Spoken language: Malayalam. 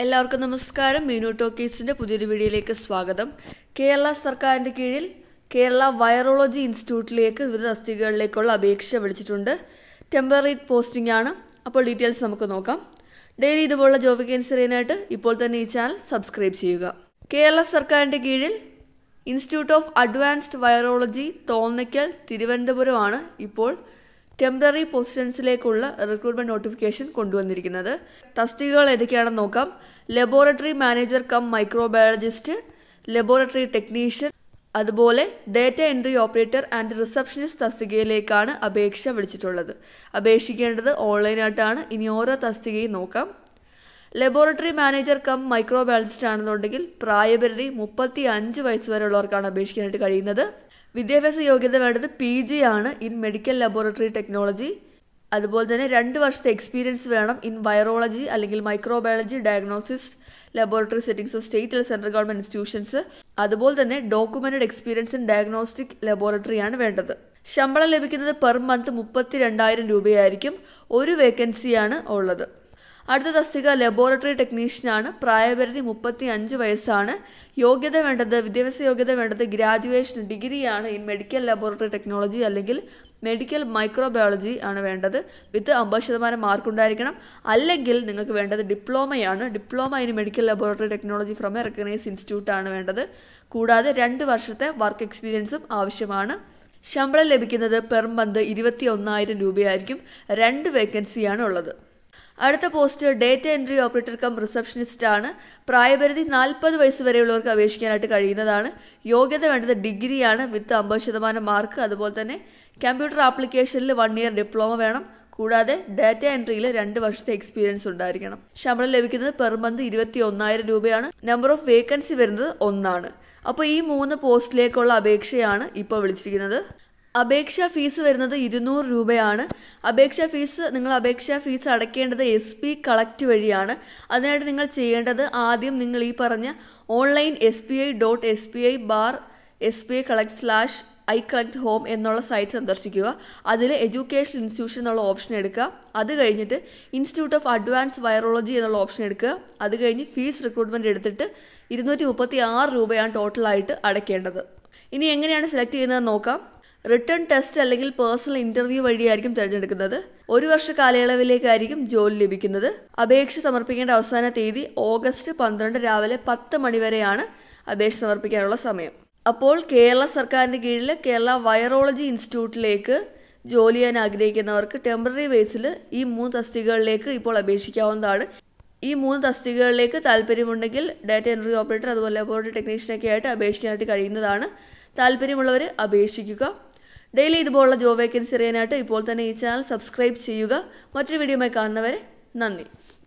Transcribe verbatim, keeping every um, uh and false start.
എല്ലാവർക്കും നമസ്കാരം. മീനു ടോക്കീസിൻ്റെ പുതിയൊരു വീഡിയോയിലേക്ക് സ്വാഗതം. കേരള സർക്കാരിൻ്റെ കീഴിൽ കേരള വൈറോളജി ഇൻസ്റ്റിറ്റ്യൂട്ടിലേക്ക് വിവിധ തസ്തികകളിലേക്കുള്ള അപേക്ഷ വിളിച്ചിട്ടുണ്ട്. ടെമ്പററി പോസ്റ്റിംഗ് ആണ്. അപ്പോൾ ഡീറ്റെയിൽസ് നമുക്ക് നോക്കാം. ഡെയിലി ഇതുപോലുള്ള ജോബ് വേക്കൻസി അറിയാനായിട്ട് ഇപ്പോൾ തന്നെ ഈ ചാനൽ സബ്സ്ക്രൈബ് ചെയ്യുക. കേരള സർക്കാരിൻ്റെ കീഴിൽ institute of advanced virology Thonnakkal തിരുവനന്തപുരമാണ് ഇപ്പോൾ ടെമ്പററി പൊസിഷൻസിലേക്കുള്ള റിക്രൂട്ട്മെന്റ് നോട്ടിഫിക്കേഷൻ കൊണ്ടുവന്നിരിക്കുന്നത്. തസ്തികകൾ ഏതൊക്കെയാണെന്ന് നോക്കാം. Laboratory manager cum microbiologist, laboratory technician, അതുപോലെ data entry operator and receptionist തസ്തികയിലേക്കാണ് അപേക്ഷ വിളിച്ചിട്ടുള്ളത്. അപേക്ഷിക്കേണ്ടത് ഓൺലൈനായിട്ടാണ്. ഇനി ഓരോ തസ്തികയും നോക്കാം. ലബോറട്ടറി മാനേജർ കം മൈക്രോബയോളജിസ്റ്റ് ആണെന്നുണ്ടെങ്കിൽ പ്രായപരിധി മുപ്പത്തി അഞ്ച് വയസ്സ് വരെയുള്ളവർക്കാണ് അപേക്ഷിക്കാനായിട്ട് കഴിയുന്നത്. വിദ്യാഭ്യാസ യോഗ്യത വേണ്ടത് പി ജി ആണ് ഇൻ മെഡിക്കൽ ലബോറട്ടറി ടെക്നോളജി. അതുപോലെ തന്നെ രണ്ട് വർഷത്തെ എക്സ്പീരിയൻസ് വേണം ഇൻ വൈറോളജി അല്ലെങ്കിൽ microbiology diagnosis laboratory settings of state അല്ലെങ്കിൽ സെൻട്രൽ ഗവൺമെന്റ് ഇൻസ്റ്റിറ്റ്യൂഷൻസ്. അതുപോലെ തന്നെ ഡോക്യുമെന്റഡ് എക്സ്പീരിയൻസ് ഇൻ ഡയഗ്നോസ്റ്റിക് ലബോറട്ടറിയാണ് വേണ്ടത്. ശമ്പളം ലഭിക്കുന്നത് പെർ മന്ത് മുപ്പത്തി രണ്ടായിരം രൂപയായിരിക്കും. ഒരു വേക്കൻസിയാണ് ഉള്ളത്. അടുത്ത തസ്തിക ലബോറട്ടറി ടെക്നീഷ്യനാണ്. പ്രായപരിധി മുപ്പത്തി അഞ്ച് വയസ്സാണ്. യോഗ്യത വേണ്ടത് വിദ്യാഭ്യാസ യോഗ്യത വേണ്ടത് ഗ്രാജുവേഷൻ ഡിഗ്രിയാണ് ഇൻ മെഡിക്കൽ ലബോറട്ടറി ടെക്നോളജി അല്ലെങ്കിൽ മെഡിക്കൽ മൈക്രോബയോളജി ആണ് വേണ്ടത്. വിത്ത് അമ്പത് ശതമാനം മാർക്ക് ഉണ്ടായിരിക്കണം. അല്ലെങ്കിൽ നിങ്ങൾക്ക് വേണ്ടത് ഡിപ്ലോമയാണ്. Diploma in medical laboratory technology from a recognised institute ആണ് വേണ്ടത്. കൂടാതെ രണ്ട് വർഷത്തെ വർക്ക് എക്സ്പീരിയൻസും ആവശ്യമാണ്. ശമ്പളം ലഭിക്കുന്നത് പെർ മന്ത് ഇരുപത്തി ഒന്നായിരം രൂപയായിരിക്കും. രണ്ട് വേക്കൻസിയാണ് ഉള്ളത്. അടുത്ത post data entry operator cum receptionist ആണ്. പ്രായപരിധി നാൽപ്പത് വയസ്സ് വരെയുള്ളവർക്ക് അപേക്ഷിക്കാനായിട്ട് കഴിയുന്നതാണ്. യോഗ്യത വേണ്ടത് ഡിഗ്രിയാണ് വിത്ത് അമ്പത് ശതമാനം മാർക്ക്. അതുപോലെ തന്നെ കമ്പ്യൂട്ടർ ആപ്ലിക്കേഷനിൽ വൺ ഇയർ ഡിപ്ലോമ വേണം. കൂടാതെ ഡാറ്റ എൻട്രിയിൽ രണ്ട് വർഷത്തെ എക്സ്പീരിയൻസ് ഉണ്ടായിരിക്കണം. ശമ്പളം ലഭിക്കുന്നത് പെർ മന്ത് ഇരുപത്തി ഒന്നായിരം രൂപയാണ്. നമ്പർ ഓഫ് വേക്കൻസി വരുന്നത് ഒന്നാണ്. അപ്പോൾ ഈ മൂന്ന് പോസ്റ്റിലേക്കുള്ള അപേക്ഷയാണ് ഇപ്പോൾ വിളിച്ചിരിക്കുന്നത്. അപേക്ഷാ ഫീസ് വരുന്നത് ഇരുന്നൂറ് രൂപയാണ്. അപേക്ഷാ ഫീസ് നിങ്ങൾ അപേക്ഷാ ഫീസ് അടയ്ക്കേണ്ടത് എസ് പി കളക്ട് വഴിയാണ്. അതിനായിട്ട് നിങ്ങൾ ചെയ്യേണ്ടത് ആദ്യം നിങ്ങൾ ഈ പറഞ്ഞ online S B I dot S B I bar S B I collect slash I collect home എന്നുള്ള സൈറ്റ് സന്ദർശിക്കുക. അതിൽ എഡ്യൂക്കേഷൻ ഇൻസ്റ്റിറ്റ്യൂഷൻ എന്നുള്ള ഓപ്ഷൻ എടുക്കുക. അത് കഴിഞ്ഞിട്ട് ഇൻസ്റ്റിറ്റ്യൂട്ട് ഓഫ് അഡ്വാൻസ് വൈറോളജി എന്നുള്ള ഓപ്ഷൻ എടുക്കുക. അത് കഴിഞ്ഞ് ഫീസ് റിക്രൂട്ട്മെൻറ്റ് എടുത്തിട്ട് ഇരുന്നൂറ്റി മുപ്പത്തി ആറ് രൂപയാണ് ടോട്ടലായിട്ട് അടയ്ക്കേണ്ടത്. ഇനി എങ്ങനെയാണ് സെലക്ട് ചെയ്യുന്നത് നോക്കാം. റിട്ടേൺ ടെസ്റ്റ് അല്ലെങ്കിൽ പേഴ്സണൽ ഇന്റർവ്യൂ വഴിയായിരിക്കും തിരഞ്ഞെടുക്കുന്നത്. ഒരു വർഷ കാലയളവിലേക്കായിരിക്കും ജോലി ലഭിക്കുന്നത്. അപേക്ഷ സമർപ്പിക്കേണ്ട അവസാന തീയതി ഓഗസ്റ്റ് പന്ത്രണ്ട് രാവിലെ പത്ത് മണി വരെയാണ് അപേക്ഷ സമർപ്പിക്കാനുള്ള സമയം. അപ്പോൾ കേരള സർക്കാരിൻ്റെ കീഴിൽ കേരള വൈറോളജി ഇൻസ്റ്റിറ്റ്യൂട്ടിലേക്ക് ജോലി ചെയ്യാൻ ആഗ്രഹിക്കുന്നവർക്ക് ടെമ്പററി ബേസിൽ ഈ മൂന്ന് തസ്തികകളിലേക്ക് ഇപ്പോൾ അപേക്ഷിക്കാവുന്നതാണ്. ഈ മൂന്ന് തസ്തികകളിലേക്ക് താല്പര്യമുണ്ടെങ്കിൽ ഡാറ്റ എൻട്രി ഓപ്പറേറ്റർ അതുപോലെ ലബോറട്ടറി ടെക്നീഷ്യനൊക്കെ ആയിട്ട് അപേക്ഷിക്കാനായിട്ട് കഴിയുന്നതാണ്. താല്പര്യമുള്ളവർ അപേക്ഷിക്കുക. ഡെയിലി ഇതുപോലുള്ള ജോബ് വേക്കൻസി അറിയാനായിട്ട് ഇപ്പോൾ തന്നെ ഈ ചാനൽ സബ്സ്ക്രൈബ് ചെയ്യുക. മറ്റൊരു വീഡിയോയുമായി കാണുന്നവരെ നന്ദി.